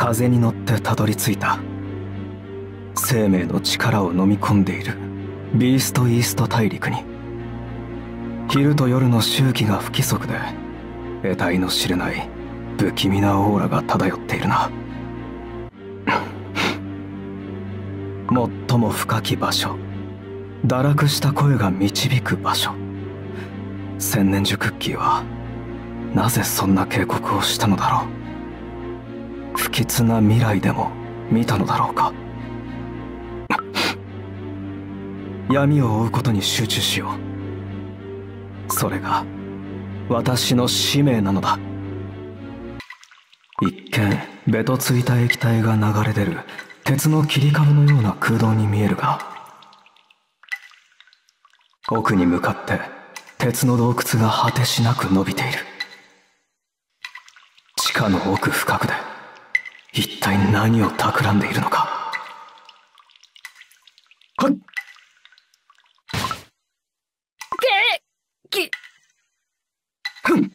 風に乗ってたどり着いた。生命の力を飲み込んでいるビーストイースト大陸に。昼と夜の周期が不規則で得体の知れない不気味なオーラが漂っているな。最も深き場所、堕落した声が導く場所。千年樹クッキーはなぜそんな警告をしたのだろう。不吉な未来でも見たのだろうか。闇を追うことに集中しよう。それが私の使命なのだ。一見ベトついた液体が流れ出る鉄の切り株のような空洞に見えるが、奥に向かって鉄の洞窟が果てしなく伸びている。地下の奥深くで一体何を企んでいるのか。はっふん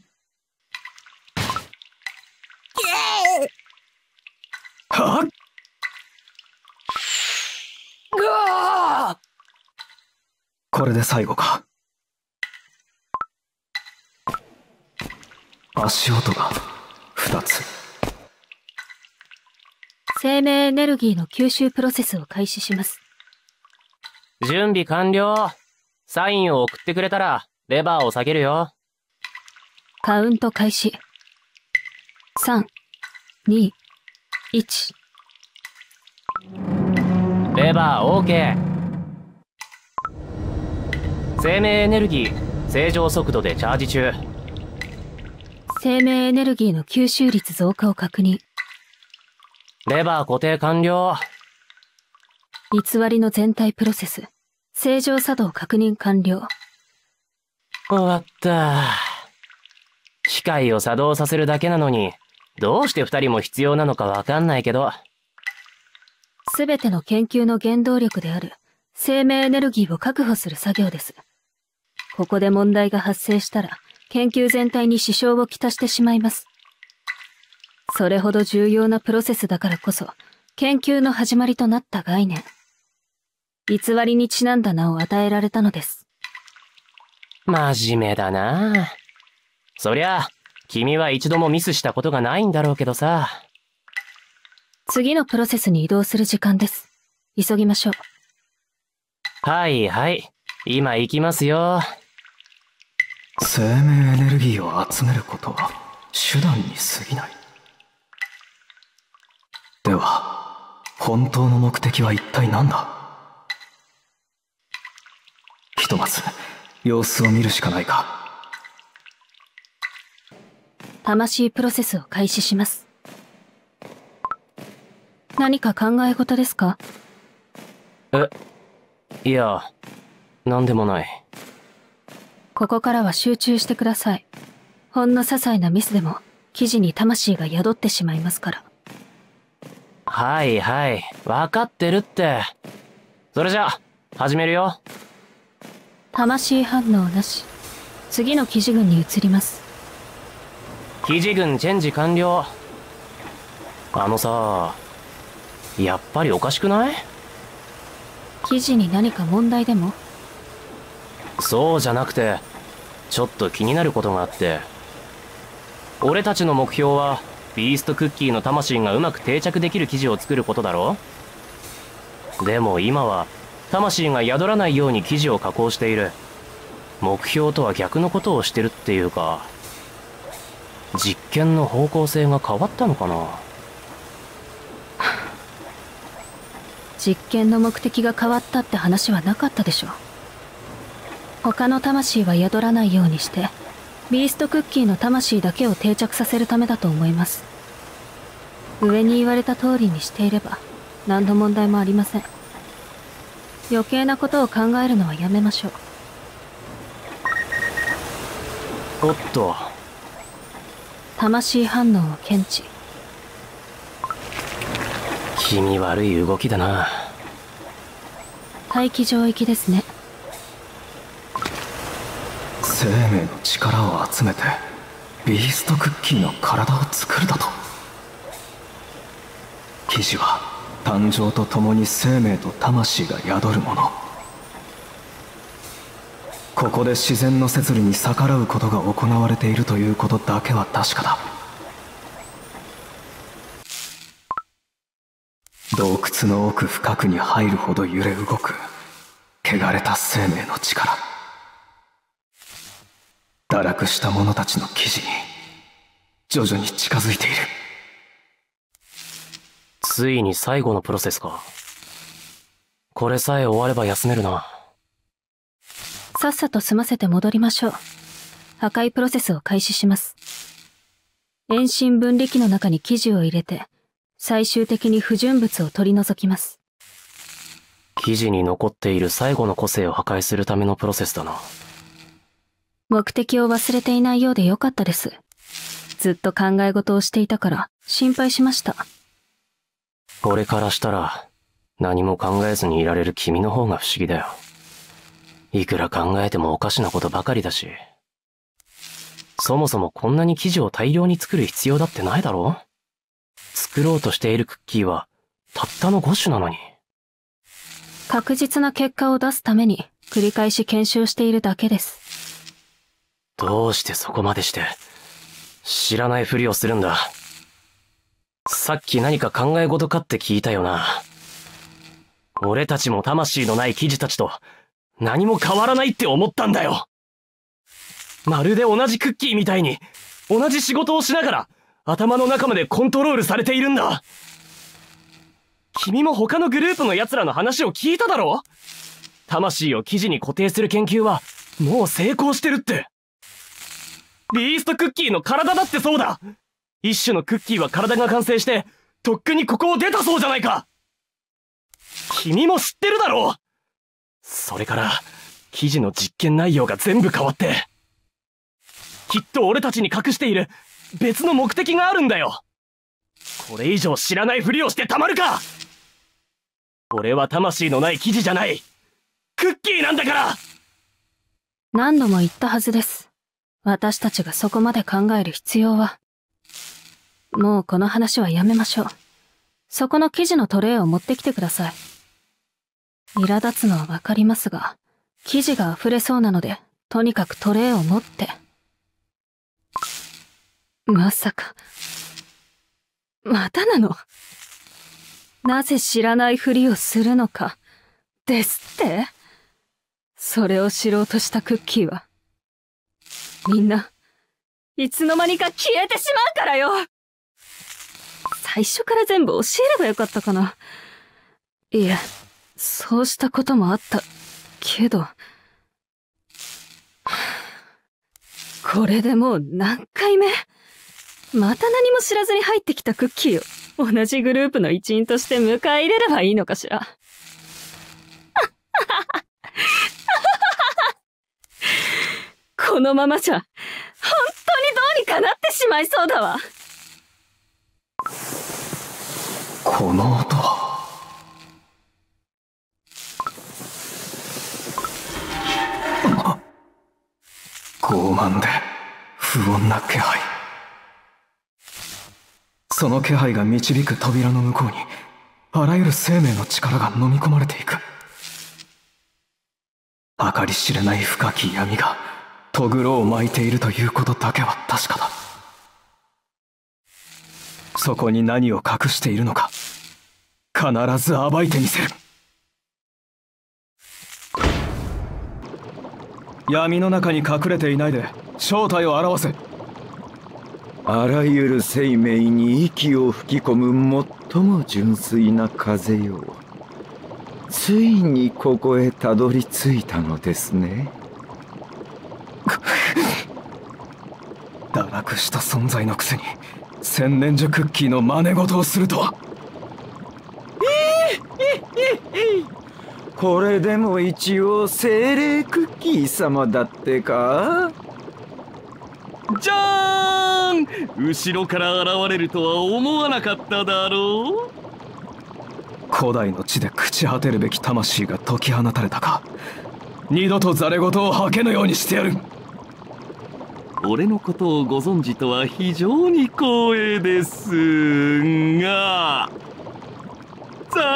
はっこれで最後か。足音が2つ。 生命エネルギーの吸収プロセスを開始します。 準備完了。サインを送ってくれたらレバーを下げるよ。 カウント開始。3、2、1。 レバー OK。生命エネルギー正常速度でチャージ中。 生命エネルギーの吸収率増加を確認。 レバー固定完了。 偽りの全体プロセス正常作動確認完了。 終わった。機械を作動させるだけなのにどうして2人も必要なのかわかんないけど。 すべての研究の原動力である生命エネルギーを確保する作業です。ここで問題が発生したら研究全体に支障をきたしてしまいます。それほど重要なプロセスだからこそ研究の始まりとなった概念、偽りにちなんだ名を与えられたのです。 真面目だな。そりゃ君は一度もミスしたことがないんだろうけどさ。 次のプロセスに移動する時間です。急ぎましょう。 はいはい、今行きますよ。 生命エネルギーを集めることは手段に過ぎない。では本当の目的は一体何だ。ひとまず様子を見るしかないか。 魂プロセスを開始します。何か考え事ですか？ いや、なんでもない。 ここからは集中してください。ほんの些細なミスでも記事に魂が宿ってしまいますから。 はいはい、わかってるって。それじゃ始めるよ。 魂反応なし。次の記事群に移ります。 記事群チェンジ完了。さ、やっぱりおかしくない？ 記事に何か問題でも？ そうじゃなくて、ちょっと気になることがあって。俺たちの目標はビーストクッキーの魂がうまく定着できる記事を作ることだろ？でも今は魂が宿らないように記事を加工している。目標とは逆のことをしてるっていうか、実験の方向性が変わったのかな。 実験の目的が変わったって話はなかったでしょ。他の魂は宿らないようにしてビーストクッキーの魂だけを定着させるためだと思います。上に言われた通りにしていれば何の問題もありません。余計なことを考えるのはやめましょう。 おっと。 魂反応を検知。 気味悪い動きだな。 大気上域ですね。 生命の力を集めてビーストクッキーの体を作るだと。 記事は誕生とともに生命と魂が宿るもの。ここで自然の摂理に逆らうことが行われているということだけは確かだ。洞窟の奥深くに入るほど揺れ動く汚れた生命の力。堕落した者たちの記事に徐々に近づいている。 ついに最後のプロセスか。これさえ終われば休めるな。 さっさと済ませて戻りましょう。破壊プロセスを開始します。遠心分離機の中に記事を入れて、最終的に不純物を取り除きます。 記事に残っている最後の個性を破壊するためのプロセスだな。 目的を忘れていないようでよかったです。ずっと考え事をしていたから心配しました。 俺からしたら何も考えずにいられる君の方が不思議だよ。いくら考えてもおかしなことばかりだし。そもそもこんなに生地を大量に作る必要だってないだろ？作ろうとしているクッキーはたったの5種なのに。 確実な結果を出すために繰り返し検証しているだけです。 どうしてそこまでして知らないふりをするんだ。さっき何か考え事かって聞いたよな。俺たちも魂のない記事たちと何も変わらないって思ったんだよ。まるで同じクッキーみたいに同じ仕事をしながら頭の中までコントロールされているんだ。君も他のグループの奴らの話を聞いただろ？魂を記事に固定する研究はもう成功してるって。ビーストクッキーの体だってそうだ。一種のクッキーは体が完成してとっくにここを出たそうじゃないか。君も知ってるだろう。それから記事の実験内容が全部変わって、きっと俺たちに隠している別の目的があるんだよ。これ以上知らないふりをしてたまるか。俺は魂のない記事じゃない、クッキーなんだから。 何度も言ったはずです。私たちがそこまで考える必要は。もうこの話はやめましょう。そこの記事のトレイを持ってきてください。苛立つのはわかりますが、記事が溢れそうなので、とにかくトレイを持って。まさか。またなの？なぜ知らないふりをするのか、ですって？それを知ろうとしたクッキーは、みんな、いつの間にか消えてしまうからよ！最初から全部教えればよかったかな。いえ、そうしたこともあったけど、これでもう何回目？また何も知らずに入ってきたクッキーを同じグループの一員として迎え入れればいいのかしら。このままじゃ本当にどうにかなってしまいそうだわ。 この音は。傲慢で不穏な気配。その気配が導く扉の向こうにあらゆる生命の力が飲み込まれていく。計り知れない深き闇がとぐろを巻いているということだけは確かだ。そこに何を隠しているのか必ず暴いてみせる。闇の中に隠れていないで正体を表せ。 あらゆる生命に息を吹き込む最も純粋な風よ。ついにここへたどり着いたのですね。 堕落した存在のくせに千年樹クッキーの真似事をするとは。 これでも一応精霊クッキー様だってか。 じゃーん！後ろから現れるとは思わなかっただろう。 古代の地で朽ち果てるべき魂が解き放たれたか。二度とザレ言を吐けぬようにしてやる。 俺のことをご存知とは非常に光栄ですが、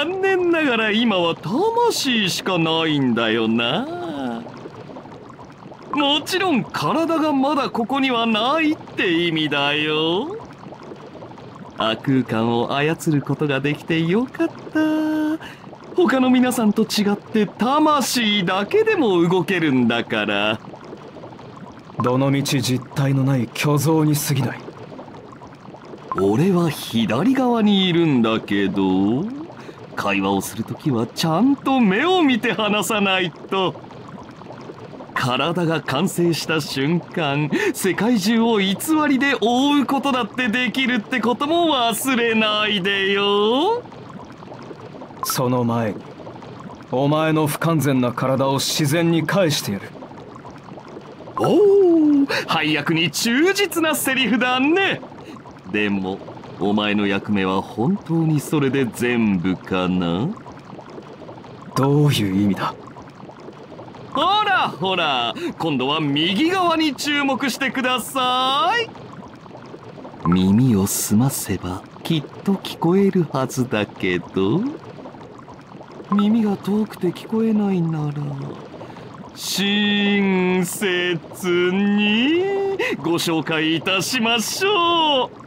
残念ながら今は魂しかないんだよな。もちろん体がまだここにはないって意味だよ。亜空間を操ることができてよかった。他の皆さんと違って魂だけでも動けるんだから。 どのみち実体のない虚像に過ぎない。 俺は左側にいるんだけど、会話をするときはちゃんと目を見て話さないと。体が完成した瞬間、世界中を偽りで覆うことだってできるってことも忘れないでよ。 その前にお前の不完全な体を自然に返してやる。 おお、配役に忠実なセリフだね。でもお前の役目は本当にそれで全部かな？ どういう意味だ？ ほらほら、今度は右側に注目してください。耳を澄ませばきっと聞こえるはずだけど、耳が遠くて聞こえないなら親切にご紹介いたしましょう。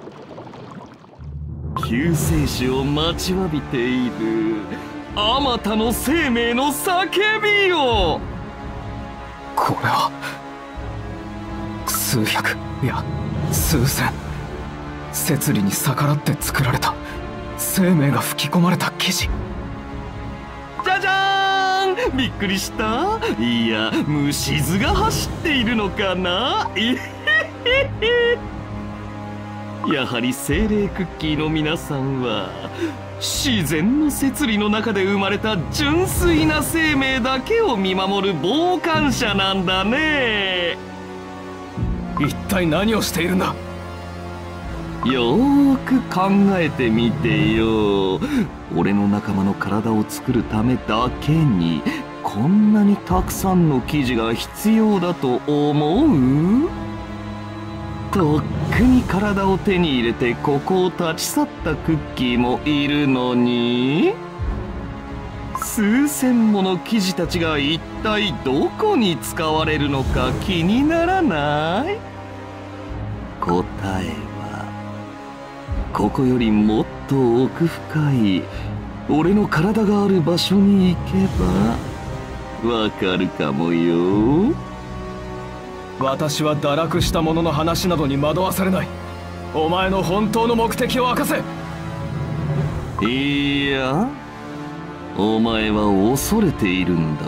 救世主を待ちわびているあまたの生命の叫びよ。 これは数百、いや数千、摂理に逆らって作られた生命が吹き込まれた記事。 じゃじゃーん、びっくりした？いや、虫図が走っているのかな？えへへへ。やはり精霊クッキーの皆さんは自然の摂理の中で生まれた純粋な生命だけを見守る傍観者なんだね。 一体何をしているんだ？ よーく考えてみてよ。俺の仲間の体を作るためだけにこんなにたくさんの生地が必要だと思う？とっくに体を手に入れてここを立ち去ったクッキーもいるのに、数千もの生地たちが一体どこに使われるのか気にならない？答えはここよりもっと奥深い俺の体がある場所に行けばわかるかもよ。 私は堕落した者の話などに惑わされない。お前の本当の目的を明かせ。 いや、お前は恐れているんだ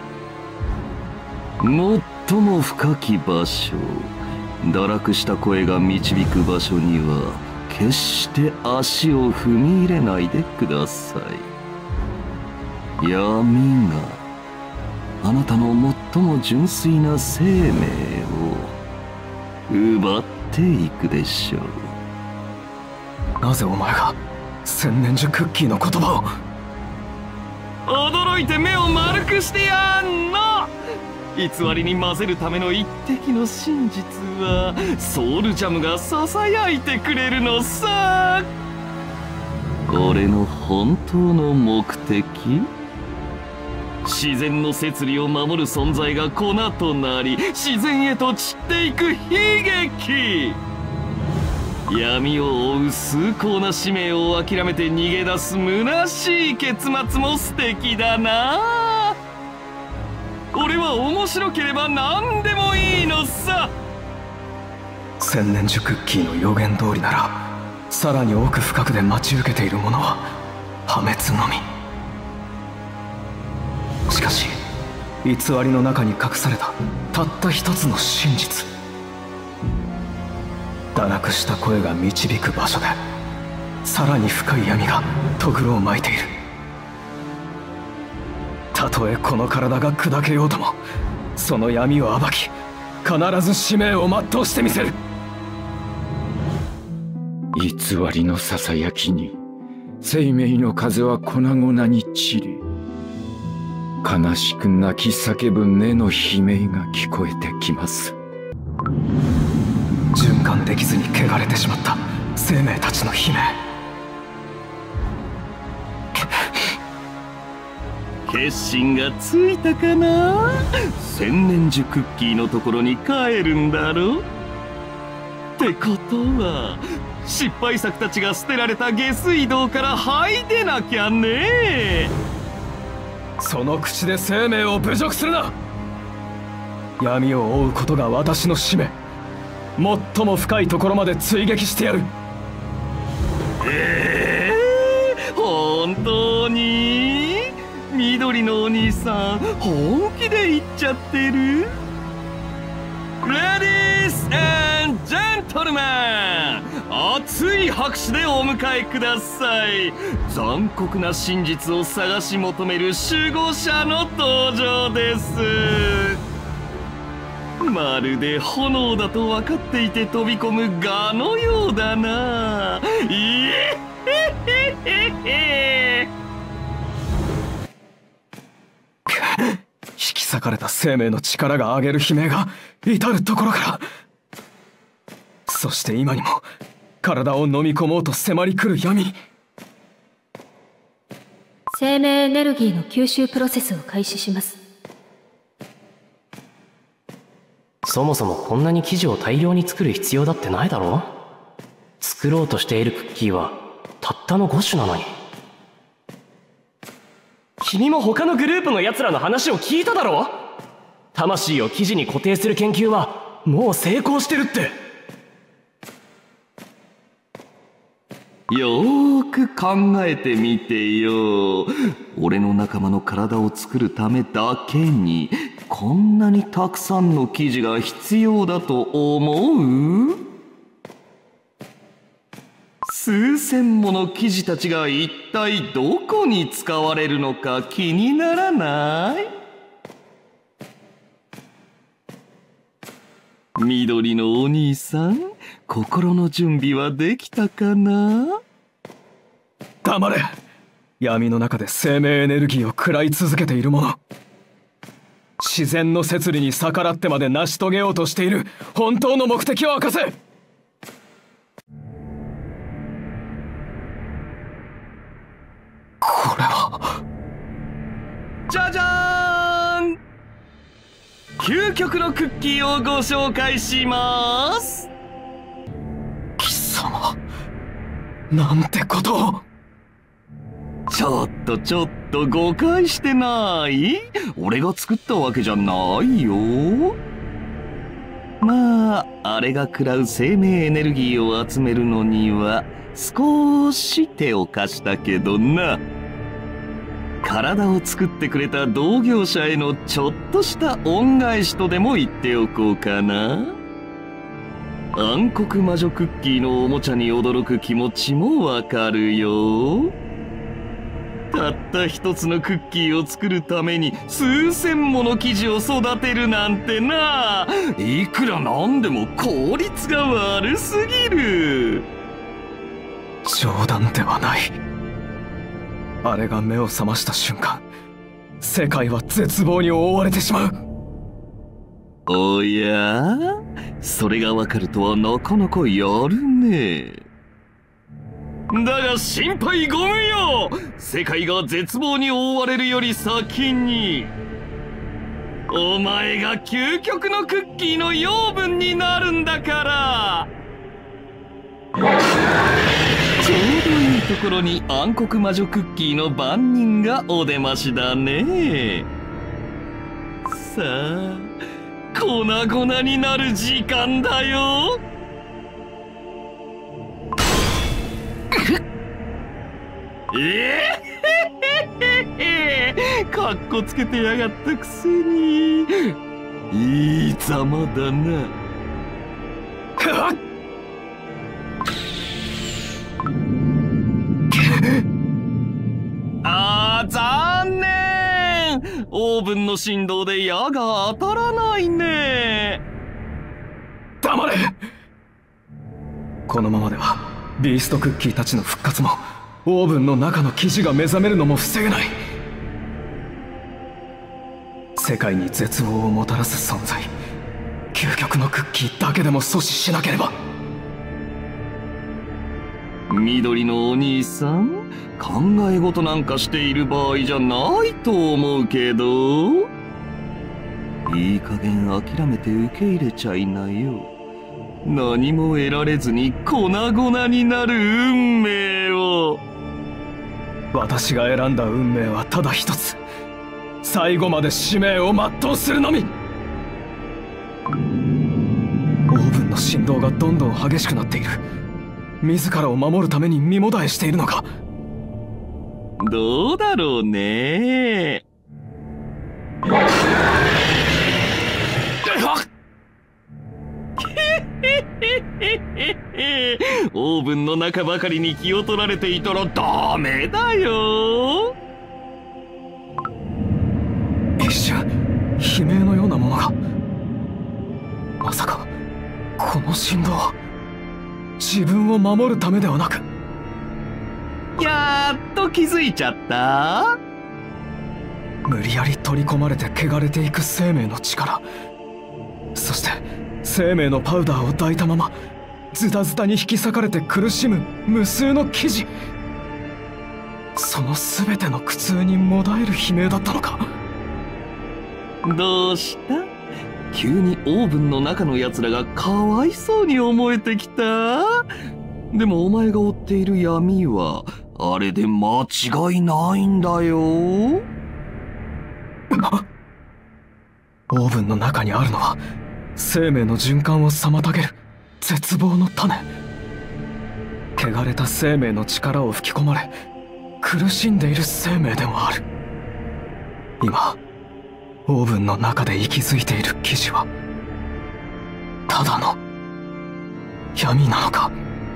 よ。最も深き場所、堕落した声が導く場所には決して足を踏み入れないでください。闇があなたの最も純粋な生命を奪っていくでしょう。 なぜお前が千年樹クッキーの言葉を。 驚いて目を丸くしてやんの。偽りに混ぜるための一滴の真実はソウルジャムがささやいてくれるのさ。俺の本当の目的、自然の摂理を守る存在が粉となり自然へと散っていく悲劇。闇を追う崇高な使命を諦めて逃げ出す虚しい結末も素敵だな。俺は面白ければ何でもいいのさ。 千年樹クッキーの予言通りなら、さらに奥深くで待ち受けているものは破滅のみ。しかし偽りの中に隠されたたった一つの真実、堕落した声が導く場所でさらに深い闇がとぐろを巻いている。たとえこの体が砕けようとも、その闇を暴き必ず使命を全うしてみせる。 偽りのささやきに生命の風は粉々に散り、悲しく泣き叫ぶ根の悲鳴が聞こえてきます。 循環できずに汚れてしまった生命たちの悲鳴。 決心がついたかな。千年樹クッキーのところに帰るんだろ。ってことは失敗作たちが捨てられた下水道から這い出なきゃね。 その口で生命を侮辱するな。闇を追うことが私の使命。最も深いところまで追撃してやる。 本当に緑のお兄さん本気で言っちゃってる。レディース&ジェントルマン、熱い拍手でお迎えください。残酷な真実を探し求める守護者の登場です。まるで炎だと分かっていて飛び込む蛾のようだな。いえへへへ。 引き裂かれた生命の力が上げる悲鳴が至るところから、そして今にも体を飲み込もうと迫り来る闇。 生命エネルギーの吸収プロセスを開始します。 そもそもこんなに生地を大量に作る必要だってないだろ。作ろうとしているクッキーはたったの5種なのに。君も他のグループの奴らの話を聞いただろ。魂を生地に固定する研究はもう成功してるって。 よーく考えてみてよ。俺の仲間の体を作るためだけにこんなにたくさんの生地が必要だと思う？数千もの生地たちが一体どこに使われるのか気にならない？緑のお兄さん、心の準備はできたかな？ 黙れ。闇の中で生命エネルギーを食らい続けている者。自然の摂理に逆らってまで成し遂げようとしている本当の目的を明かせ。これは。 じゃじゃーん！究極のクッキーをご紹介します。 貴様、なんてことを。 ちょっと誤解してない？俺が作ったわけじゃないよ。まあ、あれが食らう生命エネルギーを集めるのには少し手を貸したけどな。体を作ってくれた同業者へのちょっとした恩返しとでも言っておこうかな。暗黒魔女クッキーのおもちゃに驚く気持ちもわかるよ。たった一つのクッキーを作るために数千もの生地を育てるなんてな。いくらなんでも効率が悪すぎる。 冗談ではない。あれが目を覚ました瞬間、世界は絶望に覆われてしまう。 おや？それがわかるとはなかなかやるね。だが心配ご無用。世界が絶望に覆われるより先にお前が究極のクッキーの養分になるんだから。ちょうどいいところに暗黒魔女クッキーの番人がお出ましだね。さあ、粉々になる時間だよ。かっこつけてやがったくせにいいざまだな。残念。オーブンの振動で矢が当たらないね。 黙れ。このままではビーストクッキーたちの復活もオーブンの中の生地が目覚めるのも防げない。世界に絶望をもたらす存在、究極のクッキーだけでも阻止しなければ。 緑のお兄さん、考え事なんかしている場合じゃないと思うけど。いい加減諦めて受け入れちゃいなよ。何も得られずに粉々になる運命を。 私が選んだ運命はただ一つ。最後まで使命を全うするのみ。オーブンの振動がどんどん激しくなっている。自らを守るために身もだえしているのか。 どうだろうね。オーブンの中ばかりに気を取られていたらダメだよ。 一瞬悲鳴のようなものが。まさかこの振動は自分を守るためではなく。 やっと気づいちゃった？ 無理やり取り込まれて汚れていく生命の力、そして生命のパウダーを抱いたままズタズタに引き裂かれて苦しむ無数の生地。その全ての苦痛にもだえる悲鳴だったのか。 どうした？急にオーブンの中の奴らがかわいそうに思えてきた？でもお前が追っている闇はあれで間違いないんだよ。 オーブンの中にあるのは生命の循環を妨げる絶望の種。汚れた生命の力を吹き込まれ苦しんでいる生命でもある。今オーブンの中で息づいている生地はただの闇なのか。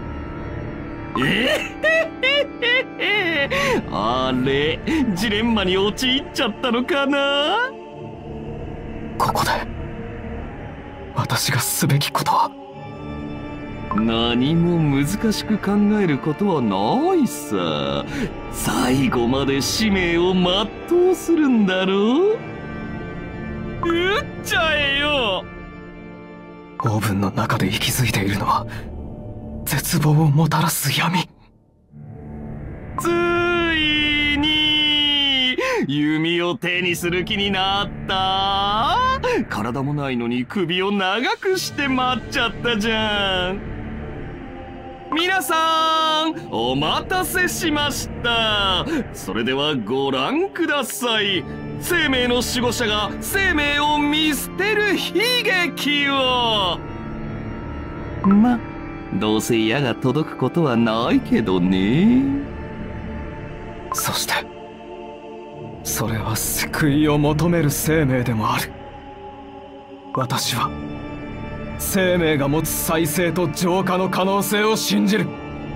あれ、ジレンマに陥っちゃったのかな。 ここで私がすべきことは。 何も難しく考えることはないさ。最後まで使命を全うするんだろう。撃っちゃえよ。 オーブンの中で息づいているのは絶望をもたらす闇。 ついに弓を手にする気になった？体もないのに首を長くして待っちゃったじゃん。皆さんお待たせしました。それではご覧ください。生命の守護者が生命を見捨てる悲劇を。ま、どうせ矢が届くことはないけどね。 そしてそれは救いを求める生命でもある。私は生命が持つ再生と浄化の可能性を信じる。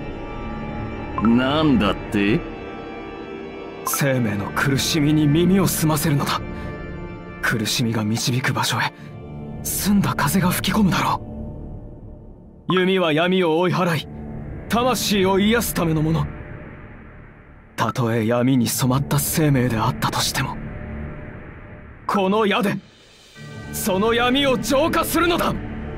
なんだって？ 生命の苦しみに耳を澄ませるのだ。苦しみが導く場所へ澄んだ風が吹き込むだろう。弓は闇を追い払い魂を癒すためのもの。たとえ闇に染まった生命であったとしてもこの矢でその闇を浄化するのだ。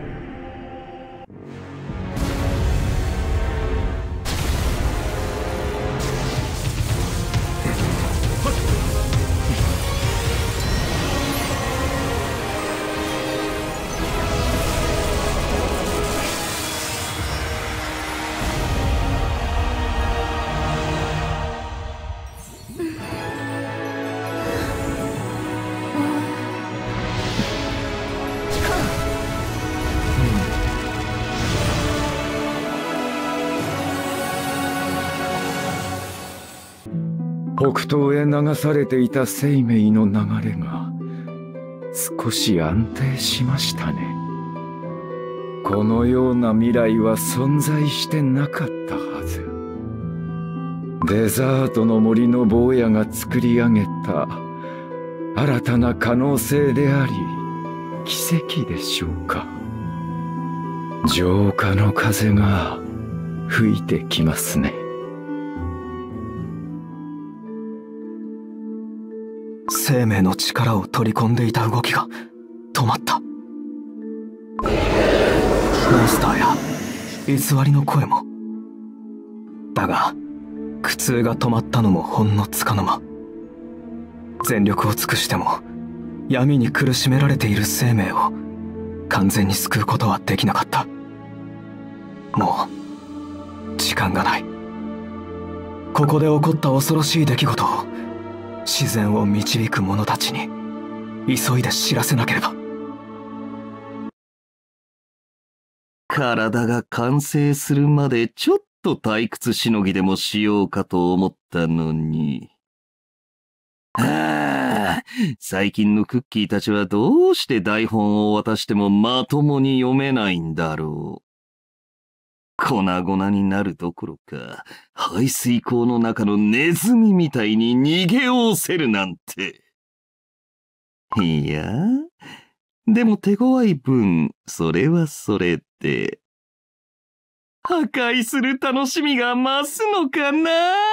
北東へ流されていた生命の流れが少し安定しましたね。このような未来は存在してなかったはず。デザートの森の坊やが作り上げた新たな可能性であり奇跡でしょうか。浄化の風が吹いてきますね。 生命の力を取り込んでいた動きが止まった。モンスターや偽りの声もだが苦痛が止まったのもほんのつかの間。全力を尽くしても闇に苦しめられている生命を完全に救うことはできなかった。もう時間がない。ここで起こった恐ろしい出来事を自然を導く者たちに急いで知らせなければ。 体が完成するまでちょっと退屈しのぎでもしようかと思ったのに。最近のクッキーたちはどうして台本を渡してもまともに読めないんだろう。粉々になるどころか、排水口の中のネズミみたいに逃げおおせるなんて。いや、でも手強い分、それはそれで、破壊する楽しみが増すのかな。